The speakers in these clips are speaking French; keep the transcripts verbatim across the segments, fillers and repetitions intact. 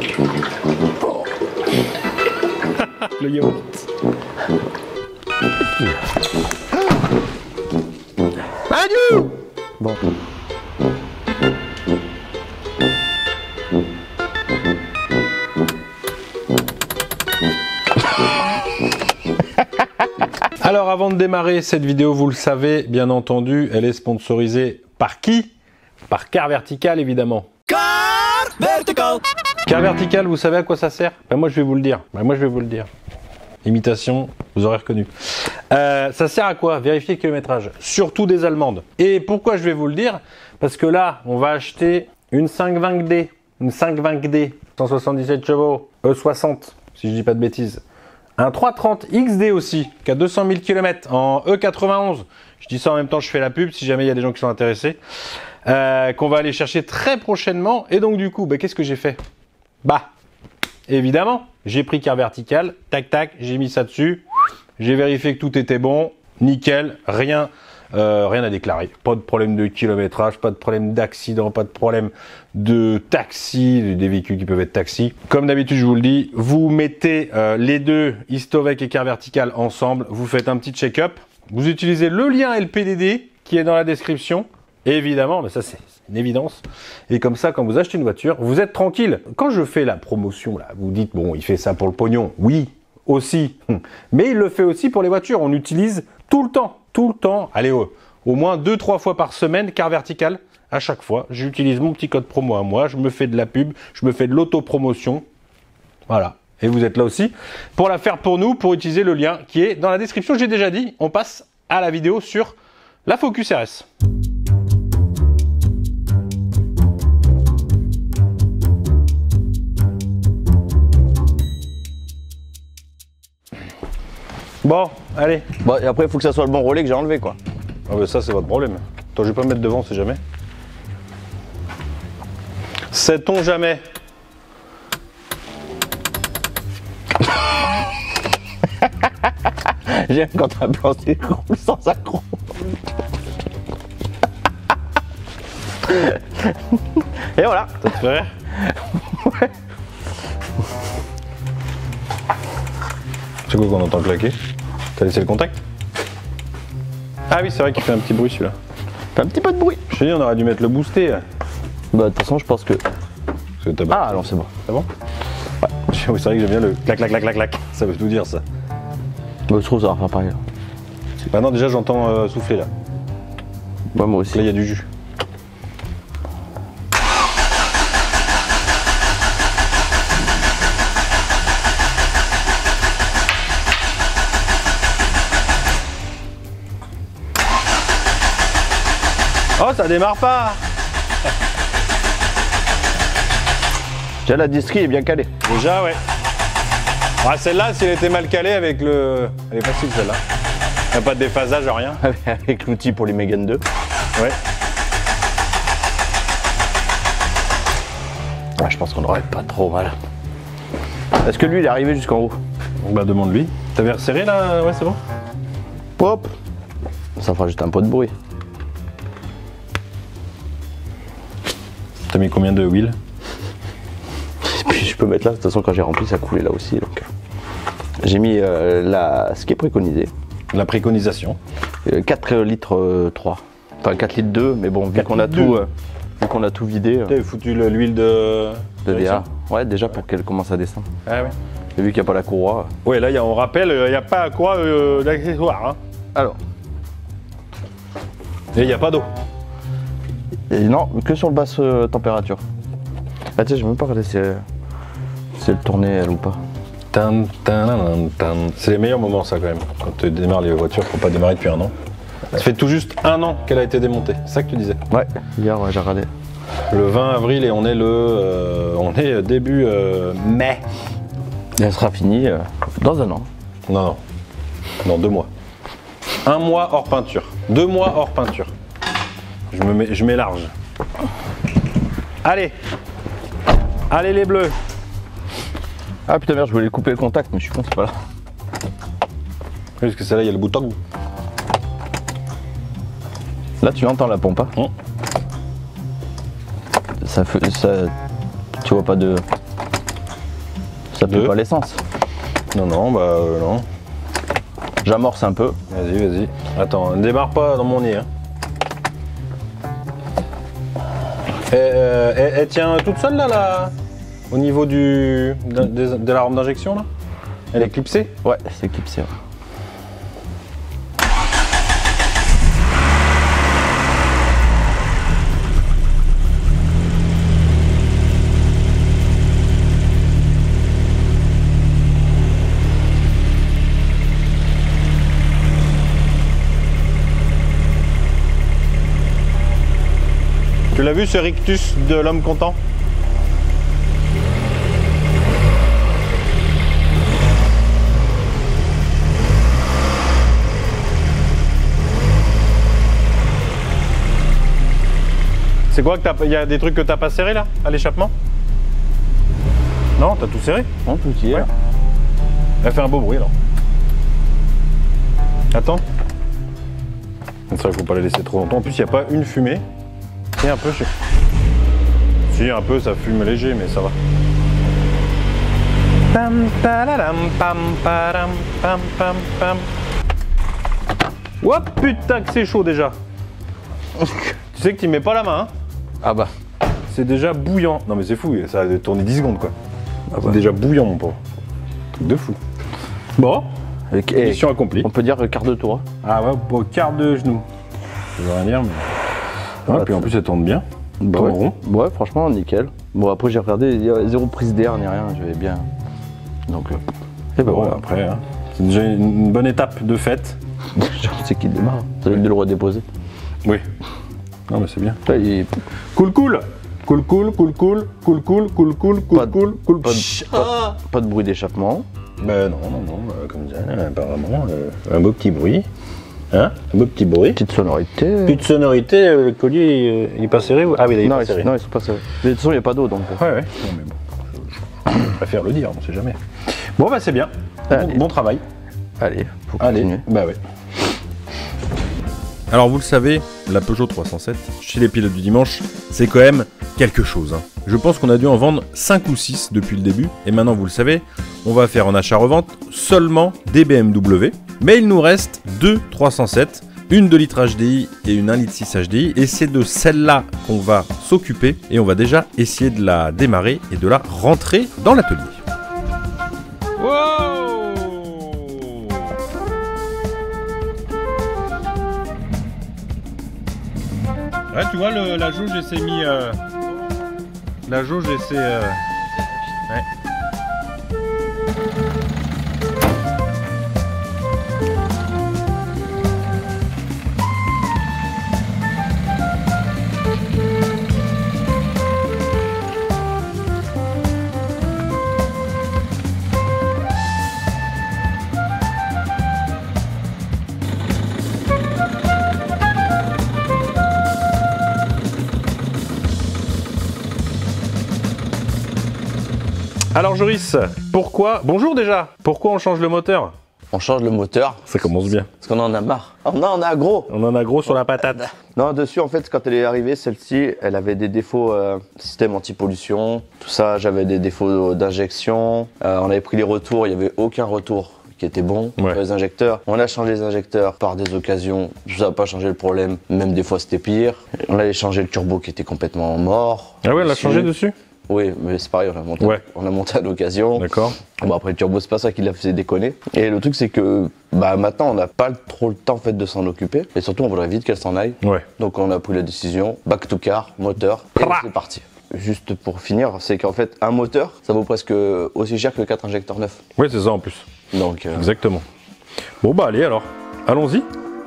Le yaourt. Adieu. Bon. Alors avant de démarrer cette vidéo, vous le savez, bien entendu, elle est sponsorisée par qui? Par Car Vertical, évidemment. Car Vertical. Car Vertical, vous savez à quoi ça sert? Ben moi je vais vous le dire. Ben moi je vais vous le dire. Imitation, vous aurez reconnu. Euh, ça sert à quoi? Vérifier le kilométrage, surtout des allemandes. Et pourquoi je vais vous le dire? Parce que là, on va acheter une cinq vingt D, une cinq vingt D, cent soixante-dix-sept chevaux, E soixante, si je dis pas de bêtises. Un trois trente X D aussi, qui a deux cent mille kilomètres en E quatre-vingt-onze. Je dis ça en même temps, je fais la pub si jamais il y a des gens qui sont intéressés. Euh, qu'on va aller chercher très prochainement. Et donc du coup, bah, qu'est-ce que j'ai fait? Bah, évidemment, j'ai pris Car Vertical, tac tac, j'ai mis ça dessus. J'ai vérifié que tout était bon, nickel, rien, euh, rien à déclarer. Pas de problème de kilométrage, pas de problème d'accident, pas de problème de taxi, des véhicules qui peuvent être taxis. Comme d'habitude, je vous le dis, vous mettez euh, les deux, Istovec et Car Vertical ensemble, vous faites un petit check-up, vous utilisez le lien et le P D D qui est dans la description. Et évidemment, mais ça c'est une évidence. Et comme ça, quand vous achetez une voiture, vous êtes tranquille. Quand je fais la promotion, là, vous dites, bon, il fait ça pour le pognon. Oui, aussi. Mais il le fait aussi pour les voitures. On utilise tout le temps, tout le temps. Allez, au, au moins deux, trois fois par semaine, Car Vertical. À chaque fois, j'utilise mon petit code promo à moi. Je me fais de la pub, je me fais de l'autopromotion. Voilà. Et vous êtes là aussi pour la faire pour nous, pour utiliser le lien qui est dans la description. J'ai déjà dit, on passe à la vidéo sur la Focus R S. Bon, allez. Bon, et après, il faut que ça soit le bon relais que j'ai enlevé, quoi. Ah bah ça, c'est votre problème. Attends, je vais pas me mettre devant, c'est jamais. Sait-on jamais? J'aime quand un plan c'est roule sans accro. Et voilà. Ça te fait rire? Ouais. C'est quoi qu'on entend claquer? T'as laissé le contact? Ah oui, c'est vrai qu'il fait un petit bruit celui-là. Fait un petit peu de bruit. Je te dis, on aurait dû mettre le boosté là. Bah de toute façon, je pense que... Parce que ah non, c'est bon. C'est bon? Ouais. Oui, c'est vrai que j'aime bien le clac clac clac clac clac. Ça veut tout dire ça. Bah, je trouve ça va faire pareil. Bah non, déjà j'entends euh, souffler là. Bah moi aussi. Là il y a du jus. Oh, ça démarre pas. Déjà la distrie est bien calée. Déjà, ouais. Ah, celle-là, si elle était mal calée avec le... Elle est facile celle-là. Il n'y a pas de déphasage, rien. Avec l'outil pour les Mégane deux. Ouais. Ah, je pense qu'on n'aurait pas trop mal. Est-ce que lui, il est arrivé jusqu'en haut? Bah, demande-lui. T'avais resserré là? Ouais, c'est bon. Hop. Ça fera juste un peu de bruit. T'as mis combien de wheels? Et puis je peux mettre là, de toute façon quand j'ai rempli ça coulait là aussi. Donc j'ai mis euh, la... ce qui est préconisé. La préconisation. Euh, quatre litres euh, trois. Enfin quatre litres deux, mais bon, vu qu'on a, euh, qu'on a tout vidé. Euh, T'avais foutu l'huile de... de D A. Ouais, déjà pour qu'elle commence à descendre. Ah ouais. Et vu qu'il n'y a pas la courroie. Euh... Ouais, là, y a, on rappelle, il n'y a pas quoi euh, d'accessoire. Hein. Alors. Et il n'y a pas d'eau. Et non, que sur le basse euh, température. Ah tiens, j'ai même pas regardé si elle, si elle tournait elle ou pas. C'est les meilleurs moments ça quand même. Quand tu démarres les voitures, faut pas démarrer depuis un an. Ça fait tout juste un an qu'elle a été démontée. C'est ça que tu disais? Ouais, hier ouais, j'ai regardé. Le vingt avril et on est le, euh, on est début euh, mai. Et elle sera finie euh, dans un an. Non non, dans deux mois. Un mois hors peinture. Deux mois hors peinture. Je me mets, je mets large. Allez, allez les bleus. Ah putain merde, je voulais couper le contact, mais je suis con, c'est pas là. Oui, parce que celle-là, il y a le bouton. Là, tu entends la pompe, hein mmh. Ça fait, ça, tu vois pas de. Ça pue pas l'essence. Non, non, bah euh, non. J'amorce un peu. Vas-y, vas-y. Attends, ne démarre pas dans mon nez. Hein. Elle, euh, elle, elle tient toute seule là, là au niveau du, de, de, de la rampe d'injection là? Elle est clipsée? Ouais, c'est clipsé. Ouais. Tu l'as vu ce rictus de l'homme content? C'est quoi que t'as... Il y a des trucs que t'as pas serré là, à l'échappement? Non, t'as tout serré? Non, tout y est. Ouais. Elle fait un beau bruit alors. Attends. C'est vrai qu'il faut pas la laisser trop longtemps. En plus, il n'y a pas une fumée. Et un peu, je... Si, un peu, ça fume léger, mais ça va. Pam, pam, pam, pam, pam, pam, pam. Oh putain que c'est chaud déjà. Tu sais que tu mets pas la main, hein? Ah bah. C'est déjà bouillant. Non mais c'est fou, ça a tourné dix secondes quoi. Ah bah. C'est déjà bouillant mon pauvre. Truc de fou. Bon, okay. Mission accomplie. On peut dire quart de tour. Hein. Ah ouais, au quart de genou. Je veux rien dire mais... Ouais, ah, puis en plus elle tourne bien. Bah ouais. Rond. Ouais, franchement nickel. Bon après j'ai regardé, il y a zéro prise d'air ni rien, je vais bien. Donc euh... et bah bon, ouais. Après, hein. C'est déjà une bonne étape de fête. Je sais qu'il démarre, ça veut dire de le redéposer. Oui. Non mais c'est bien. Là, il... Cool cool. Cool cool cool cool cool cool cool cool cool pas de, cool cool. Pas de, pas, pas de bruit d'échappement. Ben non non non, euh, comme ça, apparemment euh, un beau petit bruit. Hein? Un beau petit bruit. Petite sonorité. Petite sonorité, euh, le collier il, il est pas serré ou... Ah oui, il est non, pas serré. Non, ils sont pas serrés. Mais de toute façon, il n'y a pas d'eau donc. Ouais, ouais. Non, mais bon, je préfère le dire, on sait jamais. Bon, bah c'est bien. Bon, bon travail. Allez, faut continuer. Allez, bah ouais. Alors vous le savez, la Peugeot trois cent sept, chez les pilotes du dimanche, c'est quand même quelque chose. Hein. Je pense qu'on a dû en vendre cinq ou six depuis le début, et maintenant vous le savez, on va faire en achat-revente seulement des B M W, mais il nous reste deux trois cent sept, une deux litres H D I et une un litre six H D I, et c'est de celle-là qu'on va s'occuper, et on va déjà essayer de la démarrer et de la rentrer dans l'atelier. Wow! Ouais, tu vois, le, la jauge, elle s'est mis... Euh, la jauge, elle s'est... Euh, ouais. Alors Joris, pourquoi... Bonjour déjà. Pourquoi on change le moteur? On change le moteur. Ça commence bien. Parce qu'on en a marre. On en a gros. On en a gros sur la patate. Non, dessus en fait, quand elle est arrivée, celle-ci, elle avait des défauts euh, système anti-pollution. Tout ça, j'avais des défauts d'injection. Euh, on avait pris les retours, il n'y avait aucun retour qui était bon. Ouais. Les injecteurs, on a changé les injecteurs par des occasions. Ça n'a pas changé le problème. Même des fois, c'était pire. On avait changé le turbo qui était complètement mort. Ah ouais, on l'a changé dessus? Oui, mais c'est pareil, on a monté, ouais. on a monté à l'occasion. D'accord. Bon, après le turbo, c'est pas ça qui l'a fait déconner. Et le truc, c'est que bah, maintenant, on n'a pas trop le temps en fait, de s'en occuper. Et surtout, on voudrait vite qu'elle s'en aille. Ouais. Donc, on a pris la décision, back to car, moteur, et c'est parti. Juste pour finir, c'est qu'en fait, un moteur, ça vaut presque aussi cher que quatre injecteurs neufs. Oui, c'est ça en plus. Donc, euh... Exactement. Bon, bah allez alors, allons-y.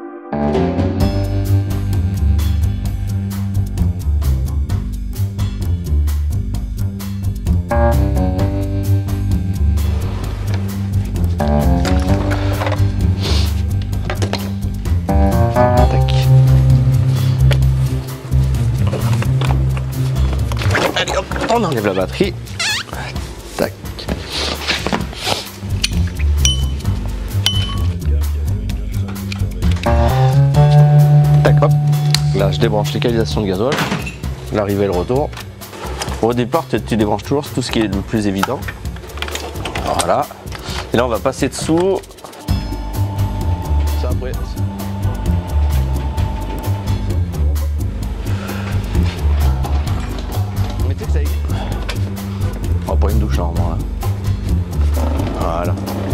Allez hop, on enlève la batterie. Tac. Tac hop. Là je débranche l'égalisation de gasoil. L'arrivée et le retour. Au départ tu, tu débranches toujours tout ce qui est le plus évident. Voilà. Et là on va passer dessous. Ça après. Mais tu sais que ça y est. On va prendre une douche normalement là. Voilà.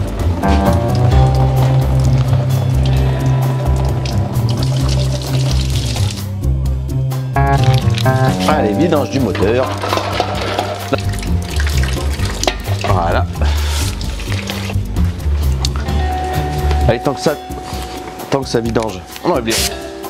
Allez, vidange du moteur. Voilà. Allez, tant que ça, tant que ça vidange, on enlève les.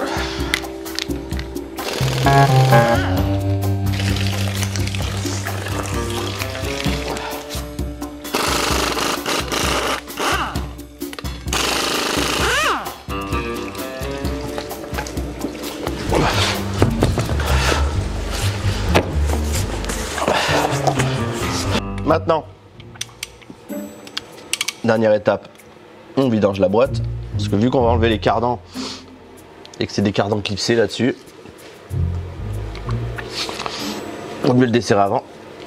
Maintenant, dernière étape, on vidange la boîte. Parce que vu qu'on va enlever les cardans et que c'est des cardans clipsés là-dessus, on va mieux le desserrer avant.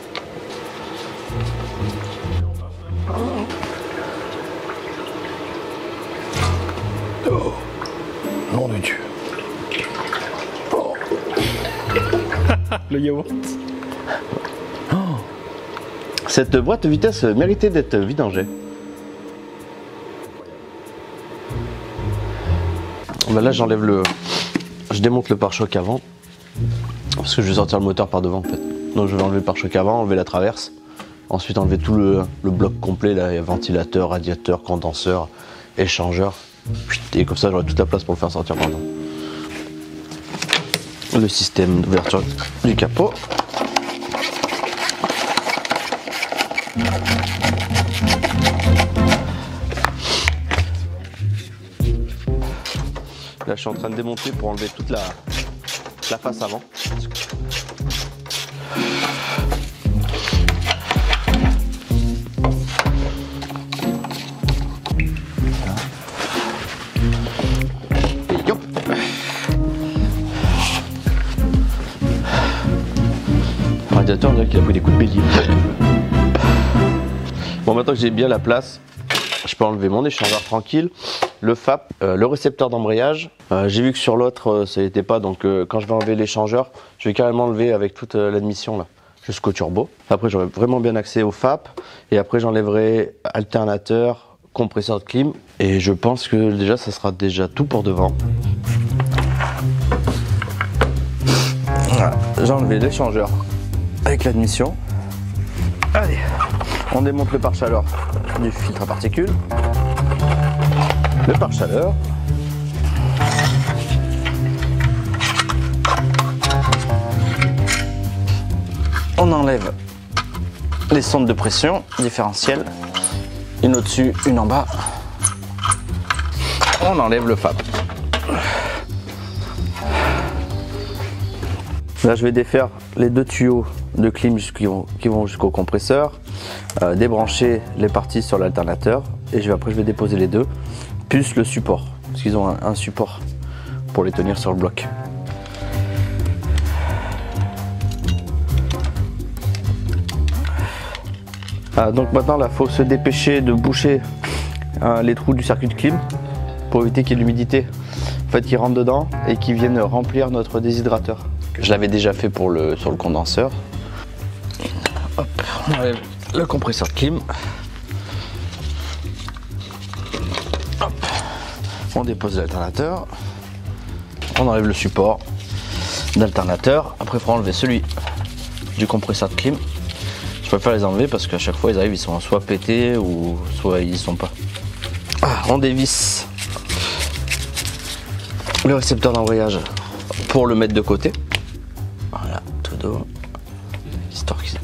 Oh, nom de Dieu. Oh. Le yaourt. Cette boîte de vitesse méritait d'être vidangée. Ben là j'enlève le... Je démonte le pare-choc avant. Parce que je vais sortir le moteur par devant en fait. Donc je vais enlever le pare-choc avant, enlever la traverse. Ensuite enlever tout le, le bloc complet, là, il y a ventilateur, radiateur, condenseur, échangeur. Et comme ça j'aurai toute la place pour le faire sortir par devant. Le système d'ouverture du capot. Là je suis en train de démonter pour enlever toute la, la face avant. Et hop. Le radiateur on dirait qu'il a pris des coups de bélier. Bon, maintenant que j'ai bien la place, je peux enlever mon échangeur tranquille, le F A P, euh, le récepteur d'embrayage. Euh, j'ai vu que sur l'autre euh, ça n'était pas, donc euh, quand je vais enlever l'échangeur, je vais carrément enlever avec toute euh, l'admission là, jusqu'au turbo. Après j'aurai vraiment bien accès au F A P et après j'enlèverai alternateur, compresseur de clim et je pense que déjà ça sera déjà tout pour devant. Voilà, j'ai enlevé l'échangeur avec l'admission. Allez, on démonte le pare-chaleur du filtre à particules. Le pare-chaleur. On enlève les sondes de pression différentielles. Une au-dessus, une en bas. On enlève le F A P. Là, je vais défaire les deux tuyaux de clim qui vont, qui vont jusqu'au compresseur, euh, débrancher les parties sur l'alternateur et je vais, après je vais déposer les deux, plus le support, parce qu'ils ont un, un support pour les tenir sur le bloc. Ah, donc maintenant il faut se dépêcher de boucher euh, les trous du circuit de clim pour éviter qu'il y ait de l'humidité en fait, qui rentre dedans et qui vienne remplir notre déshydrateur. Je l'avais déjà fait pour le, sur le condenseur. Hop, on enlève le compresseur de clim. Hop, on dépose l'alternateur. On enlève le support d'alternateur. Après, il faut enlever celui du compresseur de clim. Je préfère les enlever parce qu'à chaque fois, ils arrivent, ils sont soit pétés ou soit ils y sont pas. Ah, on dévisse le récepteur d'embrayage pour le mettre de côté. Voilà, tout dos. Histoire qu'il...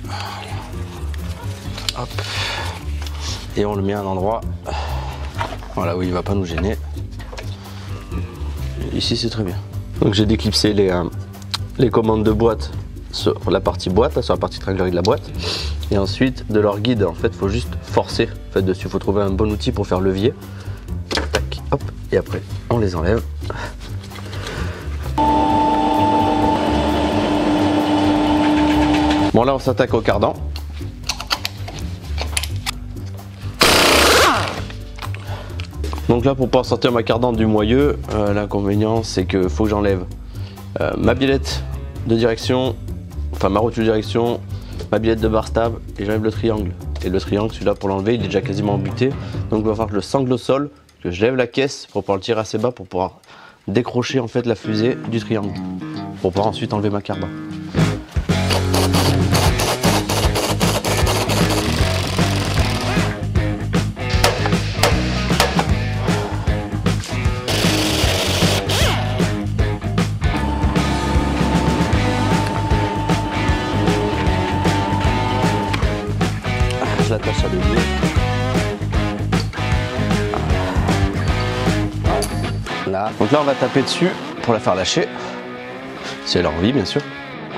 Hop. Et on le met à un endroit, voilà, où il ne va pas nous gêner. Ici, c'est très bien. Donc j'ai déclipsé les, euh, les commandes de boîte sur la partie boîte, là, sur la partie triangulaire de la boîte. Et ensuite, de leur guide, en fait, il faut juste forcer en fait, dessus. Il faut trouver un bon outil pour faire levier. Tac, hop. Et après, on les enlève. Bon, là, on s'attaque au cardan. Donc là, pour pouvoir sortir ma carte d'entre du moyeu, euh, l'inconvénient c'est que faut que j'enlève euh, ma bilette de direction, enfin ma rotule de direction, ma bilette de bar stab et j'enlève le triangle. Et le triangle, celui-là pour l'enlever, il est déjà quasiment buté. Donc il va falloir que je le sangle au sol, que je lève la caisse pour pouvoir le tirer assez bas pour pouvoir décrocher en fait la fusée du triangle. Pour pouvoir ensuite enlever ma carbone. Je l'attache à l'aiguille. Là. Donc là on va taper dessus pour la faire lâcher. Si elle a envie bien sûr.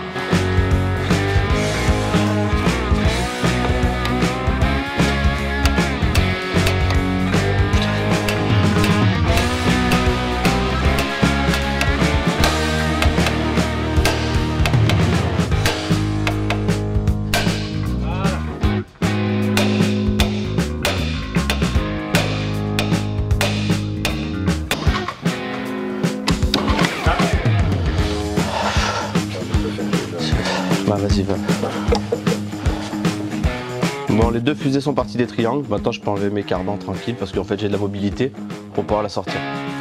Bah vas-y va. Bon, les deux fusées sont parties des triangles. Maintenant je peux enlever mes cardans tranquille parce qu'en fait j'ai de la mobilité pour pouvoir la sortir.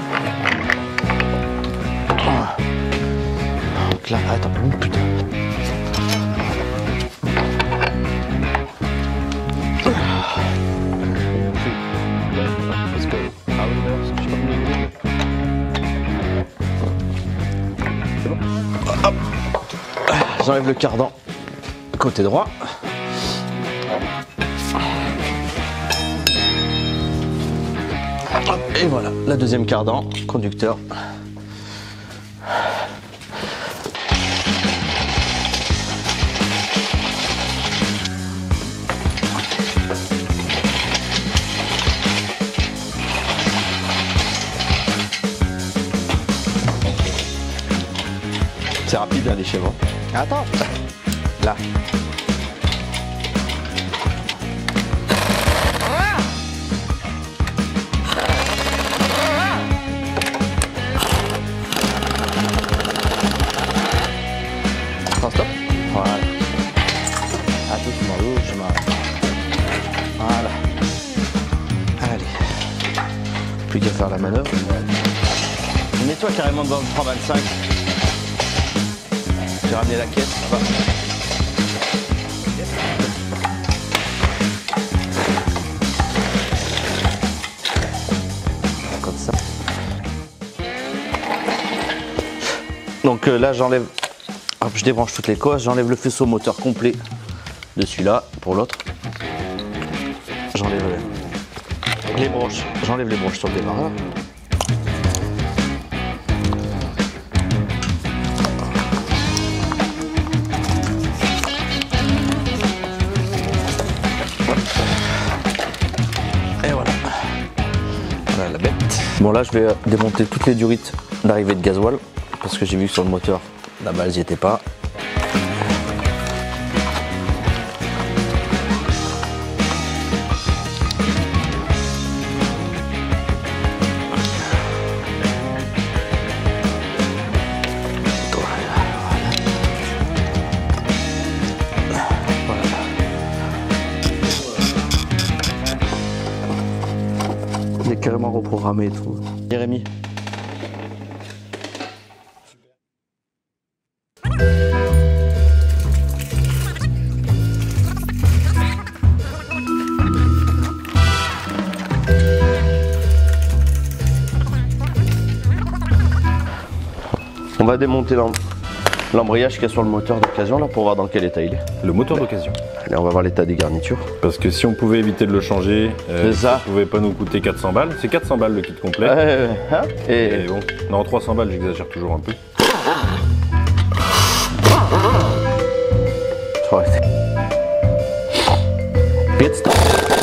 Donc là, attends, oh, putain. Parce que... Ah oui, d'ailleurs, parce que je suis pas venu. C'est bon. Hop. J'enlève le cardan côté droit. Et voilà, la deuxième cardan, conducteur. C'est rapide à l'échelle. Attends, là. Attends, stop. Voilà. À doucement, doucement. Voilà. Allez. Plus qu'à faire la manœuvre. Mets-toi carrément devant le trois vingt-cinq. J'ai ramené la caisse là-bas. Comme ça. Donc euh, là j'enlève, je débranche toutes les cosses, j'enlève le faisceau moteur complet de celui-là pour l'autre. J'enlève les broches, j'enlève les broches sur le démarreur. La bête. Bon là je vais démonter toutes les durites d'arrivée de gasoil parce que j'ai vu que sur le moteur la balle n'y était pas. Il est carrément reprogrammé et tout. Jérémy. On va démonter l'embrayage qu'il y a sur le moteur d'occasion là pour voir dans quel état il est. Le moteur d'occasion. Allez, on va voir l'état des garnitures. Parce que si on pouvait éviter de le changer, euh, ça ne pouvait pas nous coûter quatre cents balles. C'est quatre cents balles le kit complet. Euh, hein et... et bon, non, trois cents balles, j'exagère toujours un peu. Faut arrêter. Pit stop.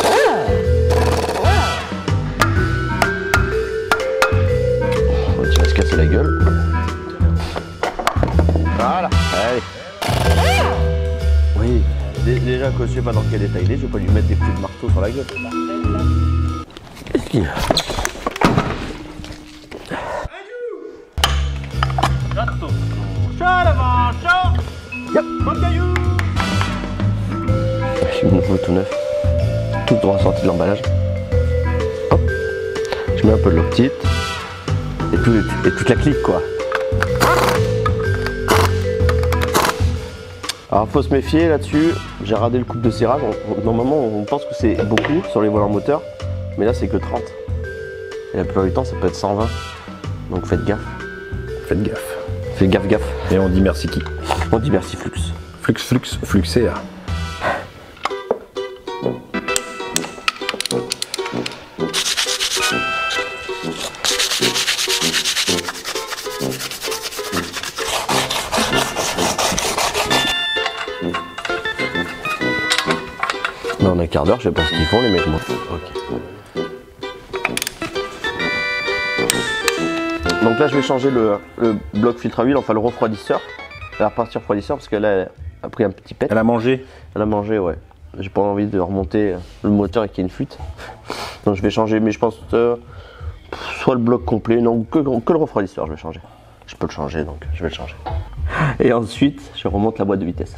Tu vas se casser la gueule. Voilà, allez. Oui, déjà que je sais pas dans quel état il est, je vais pas lui mettre des coups de marteau sur la gueule. le vent chaud. Yep. Mon caillou. J'ai mon nouveau tout neuf. Tout ressorti de l'emballage. Hop. Je mets un peu de l'octite. Et, tout, et toute la clique quoi. Alors faut se méfier là-dessus. J'ai radé le couple de serrage. On, normalement on pense que c'est beaucoup sur les volants moteurs. Mais là c'est que trente. Et la plupart du temps ça peut être cent vingt. Donc faites gaffe. Faites gaffe. Faites gaffe gaffe. Et on dit merci qui? On dit merci Flux. Flux, Flux, Fluxéa. Là, on a un quart d'heure, je sais pas ce qu'ils font les mecs moi. Ok. Donc là je vais changer le, le bloc filtre à huile, enfin le refroidisseur. Elle va repartir refroidisseur parce qu'elle a, a pris un petit pet. Elle a mangé. Elle a mangé ouais. J'ai pas envie de remonter le moteur et qu'il y ait une fuite. Donc je vais changer, mais je pense euh, soit le bloc complet, non que, que le refroidisseur je vais changer. Je peux le changer donc je vais le changer. Et ensuite je remonte la boîte de vitesse.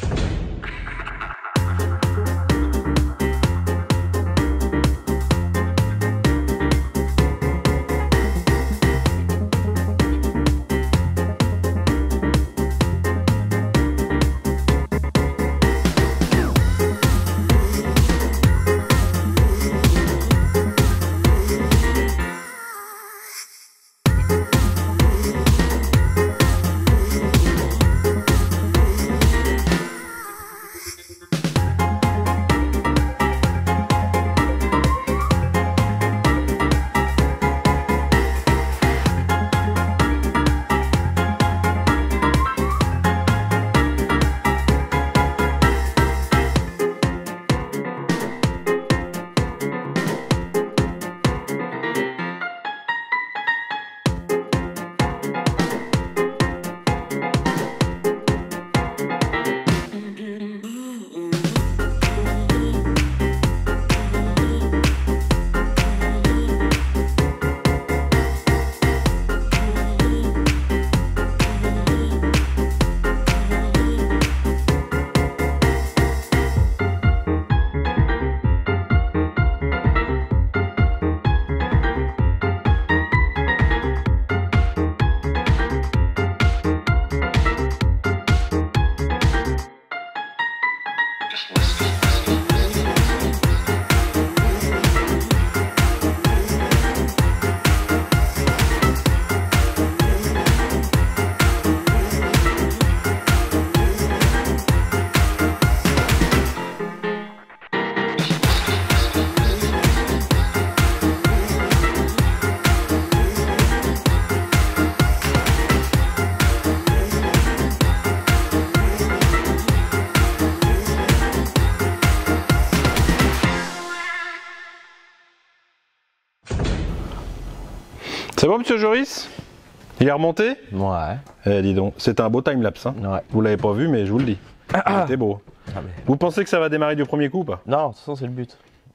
C'est bon, monsieur Joris? Il est remonté? Ouais. Eh, dis donc, c'était un beau timelapse. Hein. Ouais. Vous l'avez pas vu, mais je vous le dis. C'était beau. Ah, mais... Vous pensez que ça va démarrer du premier coup ou pas? Non, de toute façon, c'est le but.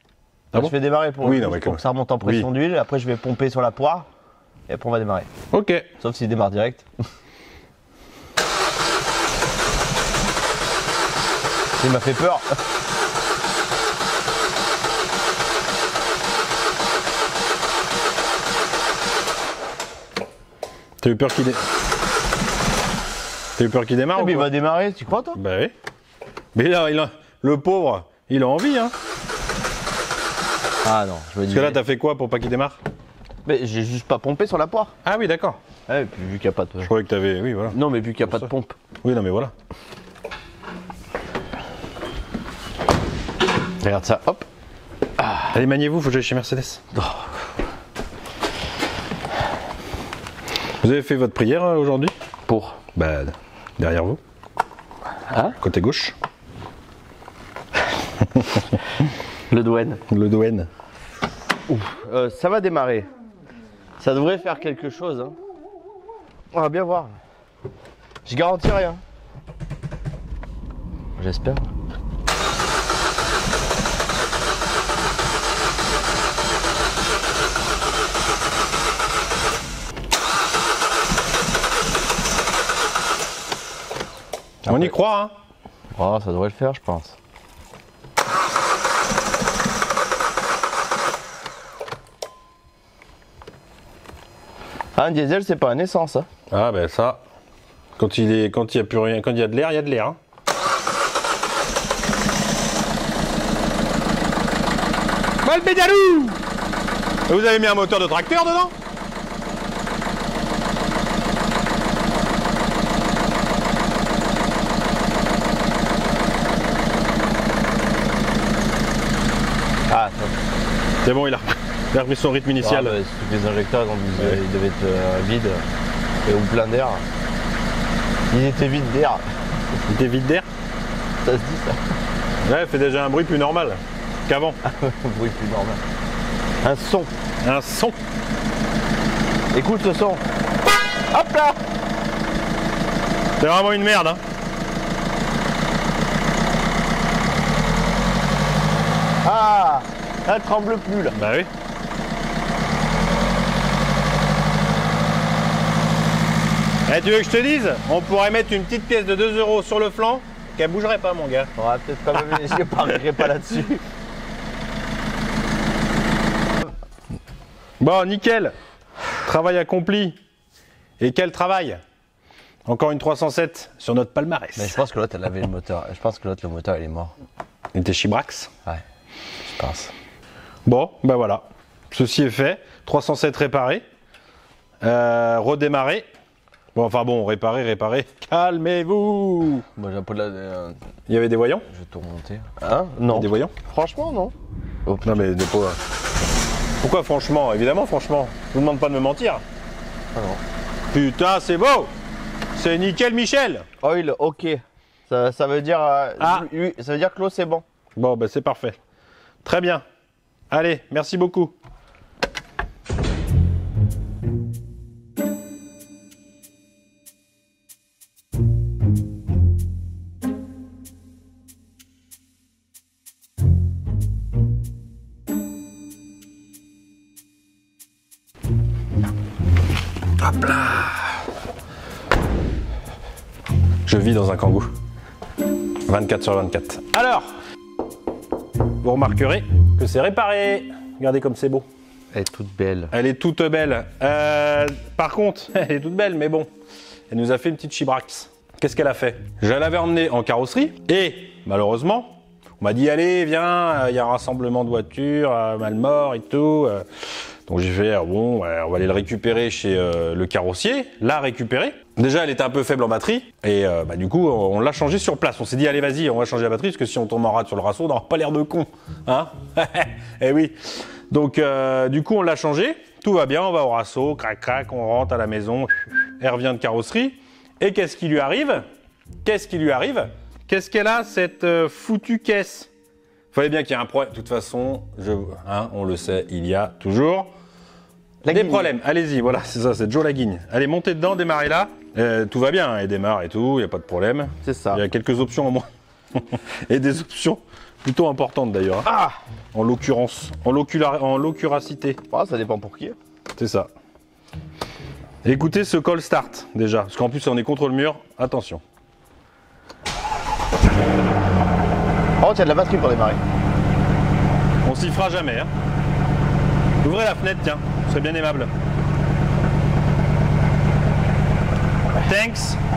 Ah bon Je vais démarrer pour, oui, non, pour mais que ça remonte en pression oui. d'huile. Après, je vais pomper sur la poire. Et après, on va démarrer. Ok. Sauf s'il démarre direct. Il m'a fait peur. T'as eu peur qu'il dé... T'as eu peur qu'il démarre? Mais ou il quoi? va démarrer, tu crois toi? Bah oui. Mais là, il a... le pauvre, il a envie, hein. Ah non, je me dis. Parce que là, t'as fait quoi pour pas qu'il démarre? Mais j'ai juste pas pompé sur la poire. Ah oui, d'accord. Ouais, et puis vu qu'il n'y a pas de. Je croyais que t'avais. Oui, voilà. Non, mais vu qu'il n'y a pas de pompe. Oui, non, mais voilà. Regarde ça, hop. Ah. Allez, maniez-vous, faut que j'aille chez Mercedes. Oh. Vous avez fait votre prière euh, aujourd'hui? Pour? Bah, derrière vous. Hein? Côté gauche. Le douane. Le douane. Euh, ça va démarrer. Ça devrait faire quelque chose. Hein. On va bien voir. Je garantis rien. J'espère. On y croit, hein? Oh, ça devrait le faire, je pense. Ah, un diesel, c'est pas un essence, hein. Ah ben ça, quand il est, quand il y a plus rien, quand il y a de l'air, il y a de l'air. Hein. Bah, le pédalou! Vous avez mis un moteur de tracteur dedans? Ah, c'est bon, il a, il a repris son rythme initial. Ah, bah, tous les injecteurs, donc, ils, ouais. ils devaient être euh, vides et ou plein d'air. Il était vide d'air. Il était vide d'air? Ça se dit ça? Ouais, il fait déjà un bruit plus normal qu'avant. Un bruit plus normal. Un son. Un son. Écoute ce son. Hop là! C'est vraiment une merde, hein. Ah! Elle tremble plus là. Bah oui. Eh, tu veux que je te dise? On pourrait mettre une petite pièce de deux euros sur le flanc, qu'elle bougerait pas, mon gars. On va peut-être quand même essayer, je parierai pas là-dessus. Bon, nickel. Travail accompli. Et quel travail? Encore une trois cent sept sur notre palmarès. Mais je pense que l'autre, elle avait le moteur. Je pense que l'autre, le moteur, il est mort. Il était Chibrax? Ouais, je pense. Bon, ben voilà. Ceci est fait. trois cent sept réparé. Euh, redémarrer. Bon, enfin bon, réparer, réparer. Calmez-vous. Bon, j'ai un peu de la... euh, Il y avait des voyants? Je vais tout remonter. Hein? Non. Des voyants? Franchement, non. Oh, non, mais des pauvres. Pourquoi franchement? Évidemment, franchement. Je vous demande pas de me mentir. Ah non. Putain, c'est beau. C'est nickel, Michel. Oil, ok. Ça, ça veut dire... Euh, ah. lui, ça veut dire que l'eau, c'est bon. Bon, ben c'est parfait. Très bien. Allez, merci beaucoup. Hop là. Je vis dans un Kangoo. vingt-quatre sur vingt-quatre. Alors, vous remarquerez que c'est réparé. Regardez comme c'est beau. Elle est toute belle. Elle est toute belle. Euh, par contre, elle est toute belle, mais bon, elle nous a fait une petite Chibrax. Qu'est-ce qu'elle a fait? Je l'avais emmenée en carrosserie et malheureusement, on m'a dit allez, viens, il y a un rassemblement de voitures, euh, mal mort et tout. Euh, donc j'ai fait bon, ouais, on va aller le récupérer chez euh, le carrossier, la récupérer. Déjà, elle était un peu faible en batterie et euh, bah, du coup, on, on l'a changée sur place. On s'est dit allez, vas-y, on va changer la batterie parce que si on tombe en rade sur le rasso, on n'aura pas l'air de con, hein? Eh oui. Donc euh, du coup, on l'a changée. Tout va bien, on va au rasso, crac crac, on rentre à la maison. Elle revient de carrosserie. Et qu'est-ce qui lui arrive? Qu'est-ce qui lui arrive? Qu'est-ce qu'elle a, cette euh, foutue caisse? Fallait bien qu'il y ait un problème. De toute façon, je, hein, on le sait, il y a toujours la des guigne. problèmes. Allez-y, voilà, c'est ça, c'est Joe la guigne. Allez, montez dedans, démarrez là. Euh, tout va bien, hein, elle démarre et tout, il n'y a pas de problème. C'est ça. Il y a quelques options en moins. Et des options plutôt importantes d'ailleurs. Ah, en l'occurrence, en l'occuracité. ah, ça dépend pour qui. C'est ça. Écoutez ce call start déjà, parce qu'en plus on est contre le mur. Attention. Oh, il y a de la batterie pour démarrer. On s'y fera jamais. Hein. Ouvrez la fenêtre, tiens, ce serait bien aimable. Thanks.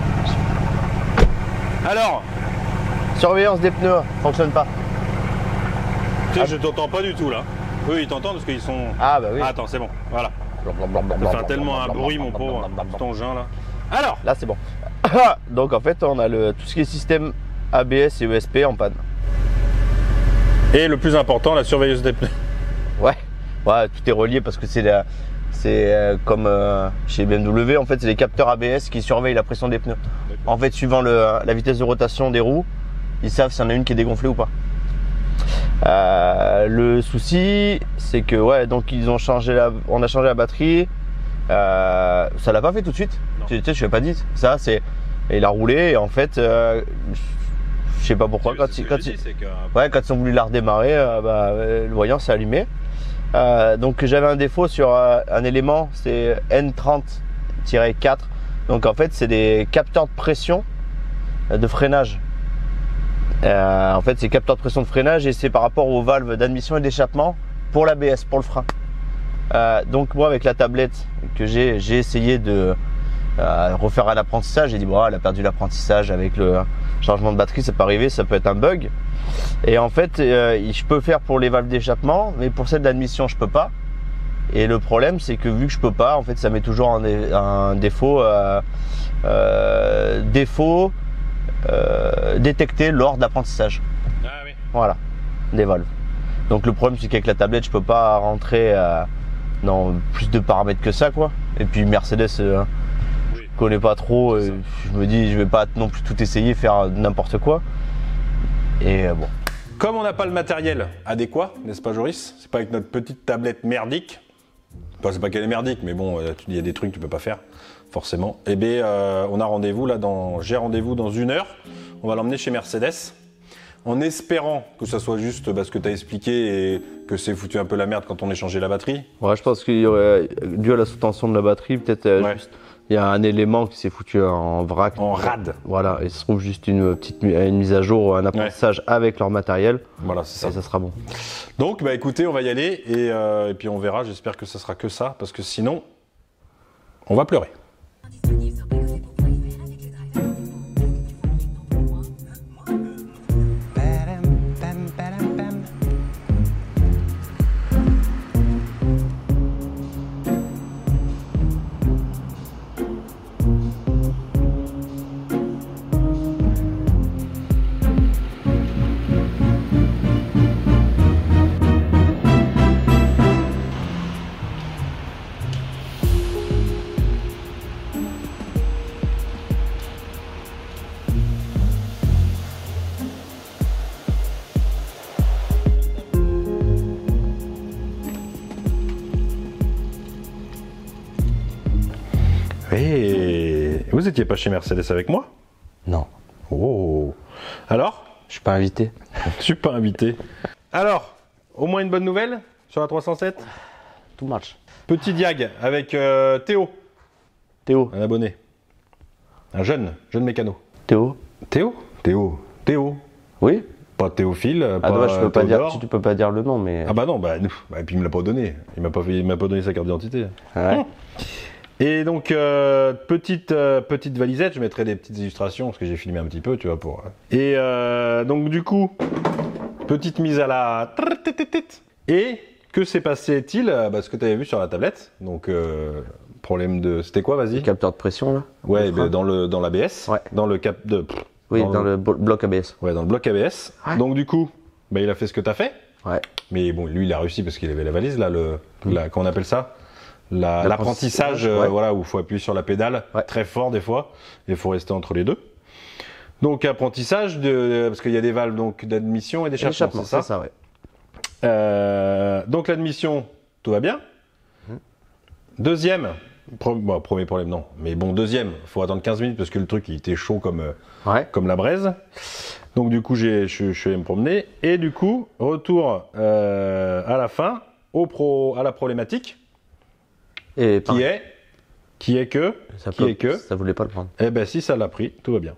Alors, surveillance des pneus, fonctionne pas. Tu sais, je t'entends pas du tout là. Eux ils t'entendent parce qu'ils sont... Ah bah oui. Ah, attends, c'est bon, voilà. Ça fait tellement un bruit mon pauvre, cet engin là. Alors, là c'est bon. Donc en fait on a le, tout ce qui est système A B S et E S P en panne. Et le plus important, la surveilleuse des pneus. Ouais, ouais, tout est relié parce que c'est la... C'est euh, comme euh, chez B M W, en fait, c'est les capteurs A B S qui surveillent la pression des pneus. En fait, suivant le, la vitesse de rotation des roues, ils savent s'il y en a une qui est dégonflée ou pas. Euh, le souci, c'est que ouais, donc ils ont changé la, on a changé la batterie. Euh, ça l'a pas fait tout de suite. Tu sais, je l'ai pas dit. Ça, c'est, il a roulé et en fait, euh, je sais pas pourquoi. Quand, ils, quand, ils, ouais, quand ils ont voulu la redémarrer, euh, bah, le voyant s'est allumé. Euh, donc j'avais un défaut sur euh, un élément, c'est N trente tiret quatre. Donc en fait c'est des capteurs de pression de freinage. Euh, en fait, c'est capteur de pression de freinage et c'est par rapport aux valves d'admission et d'échappement pour l'A B S, pour le frein. Euh, donc moi, avec la tablette que j'ai, j'ai essayé de euh, refaire un apprentissage. J'ai dit bon, elle a perdu l'apprentissage avec le changement de batterie, ça peut arriver, ça peut être un bug. Et en fait, euh, je peux faire pour les valves d'échappement, mais pour celle d'admission, je peux pas. Et le problème, c'est que vu que je peux pas, en fait, ça met toujours un, un défaut, euh, euh, défaut euh, détecté lors de l'apprentissage. Ah oui. Voilà, des valves. Donc le problème, c'est qu'avec la tablette, je peux pas rentrer euh, dans plus de paramètres que ça, quoi. Et puis Mercedes, euh, oui. je connais pas trop. Euh, je me dis, je vais pas non plus tout essayer, faire n'importe quoi. Et euh, bon. Comme on n'a pas le matériel adéquat, n'est-ce pas, Joris? C'est pas avec notre petite tablette merdique. Enfin, c'est pas qu'elle est merdique, mais bon, il y a des trucs que tu peux pas faire, forcément. Eh bien, euh, on a rendez-vous là, dans... j'ai rendez-vous dans une heure. On va l'emmener chez Mercedes, en espérant que ça soit juste bah, ce que tu as expliqué et que c'est foutu un peu la merde quand on échangeait la batterie. Ouais, je pense qu'il y aurait, dû à la sous-tension de la batterie, peut-être euh, ouais. juste, il y a un élément qui s'est foutu en vrac. En rade. Voilà, et se trouve juste une petite une mise à jour, un apprentissage ouais. avec leur matériel. Voilà, c'est ça. Et ça sera bon. Donc, bah écoutez, on va y aller et, euh, et puis on verra. J'espère que ça sera que ça, parce que sinon, on va pleurer. Et vous étiez pas chez Mercedes avec moi? Non. Oh. Alors? Je suis pas invité. Je suis pas invité. Alors, au moins une bonne nouvelle sur la trois cent sept? Tout marche. Petit diag avec euh, Théo. Théo. Un abonné. Un jeune, jeune mécano. Théo. Théo? Théo. Théo. Oui. Pas Théophile, ah pas bah, je peux pas dire, Théodore. tu, tu peux pas dire le nom, mais... Ah bah non, bah, bah et puis il me l'a pas donné. Il m'a pas, fait, il m'a pas donné sa carte d'identité. Ouais. Et donc, euh, petite, euh, petite valisette, je mettrai des petites illustrations, parce que j'ai filmé un petit peu, tu vois, pour... Et euh, donc, du coup, petite mise à la... Et que s'est passé-il? Bah, ce que tu avais vu sur la tablette. Donc, euh, problème de... C'était quoi, vas-y? Le capteur de pression, là. Ouais, bah, dans le dans l'A B S. Ouais. Dans le cap de... Oui, dans, dans le... le bloc A B S. Ouais, dans le bloc A B S. Ouais. Donc, du coup, bah, il a fait ce que tu as fait. Ouais. Mais bon, lui, il a réussi parce qu'il avait la valise, là, le... Mmh. La... Comment on appelle ça? L'apprentissage, euh, ouais. voilà, où il faut appuyer sur la pédale ouais. très fort des fois, et il faut rester entre les deux. Donc apprentissage, de, parce qu'il y a des valves donc d'admission et d'échappement, c'est ça, ça ouais. euh, Donc l'admission, tout va bien. Mmh. Deuxième, pro, bon, premier problème non, mais bon deuxième, il faut attendre quinze minutes parce que le truc il était chaud comme, ouais. comme la braise. Donc du coup je suis allé me promener, et du coup retour euh, à la fin, au pro, à la problématique. Et qui est, qui est que, ça qui peut, est que, ça voulait pas le prendre. Eh ben si ça l'a pris, tout va bien.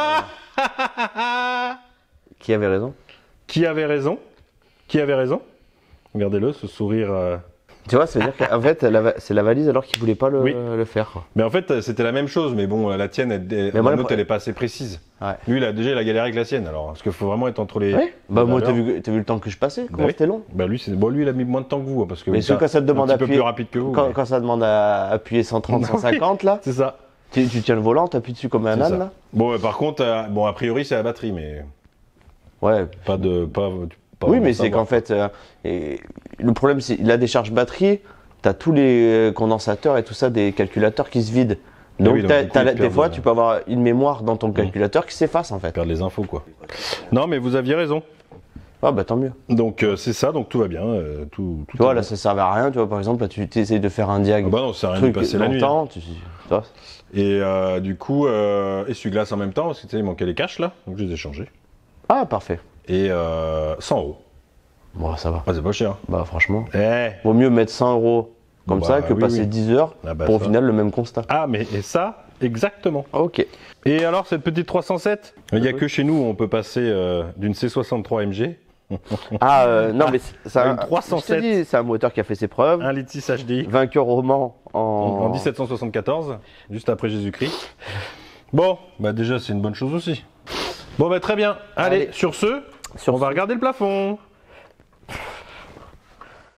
Qui avait raison? Qui avait raison? Qui avait raison? Regardez-le, ce sourire. Euh... Tu vois, ça veut dire qu'en fait, c'est la valise alors qu'il voulait pas le, oui. le faire. Quoi. Mais en fait, c'était la même chose, mais bon, la tienne, elle, elle, la nôtre, elle est pas assez précise. Ouais. Lui, il a déjà il a galéré avec la sienne, alors parce qu'il faut vraiment être entre les. Ouais. Bah moi, t'as vu, t'as vu le temps que je passais? Comment bah c'était oui. long? Bah lui, c'est bon, lui, il a mis moins de temps que vous, parce que. Mais quand ça te demande un petit peu plus rapide que vous. Quand, mais... quand ça demande à appuyer cent trente, cent cinquante là. C'est ça. Tu, tu tiens le volant, t'appuies dessus comme un âne là. Bon, euh, par contre, euh, bon, a priori, c'est la batterie, mais. Ouais. Pas de, pas. pas oui, mais c'est qu'en fait, euh, et le problème, c'est la décharge batterie. T'as tous les condensateurs et tout ça, des calculateurs qui se vident. Donc, oui, donc t'as, t'as, des fois, de... tu peux avoir une mémoire dans ton calculateur mmh. qui s'efface en fait. Perdre les infos quoi. Non, mais vous aviez raison. Ah bah tant mieux. Donc euh, c'est ça, donc tout va bien. Euh, tout, tout tu vois, là, ça servait à rien. Tu vois, par exemple, là, tu essayes de faire un diag. Ah bah non, ça sert à rien de passer la nuit. Hein. Tu, tu vois. Et euh, du coup, euh, essuie-glace en même temps, parce que tu sais, il manquait les caches là, donc je les ai changés. Ah, parfait. Et euh, cent euros. Bon, ça va. Ah, c'est pas cher. Bah franchement. Eh. Vaut mieux mettre cent euros. Comme bah, ça, que oui, passer oui. dix heures, ah bah, pour au final le même constat. Ah, mais et ça, exactement. Ok. Et alors, cette petite trois cent sept, il n'y a que chez nous où on peut passer euh, d'une C soixante-trois M G. Ah euh, non mais c'est un, une trois cent sept. je te dis, c'est un moteur qui a fait ses preuves. un litre six H D I. Vainqueur au Mans en... En dix-sept cent soixante-quatorze, juste après Jésus-Christ. Bon, bah déjà c'est une bonne chose aussi. Bon bah très bien. Allez, Allez. sur ce, Sur on va ce. regarder le plafond.